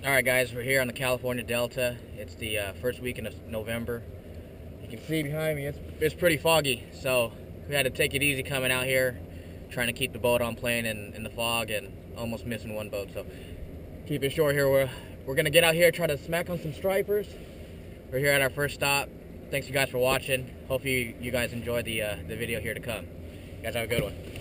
Alright guys, we're here on the California Delta. It's the first weekend of November. You can see behind me, it's pretty foggy, so we had to take it easy coming out here, trying to keep the boat on plane in the fog and almost missing one boat. So keep it short here. We're gonna get out here, try to smack on some stripers. We're here at our first stop. Thanks you guys for watching. Hope you guys enjoy the video here to come. You guys have a good one.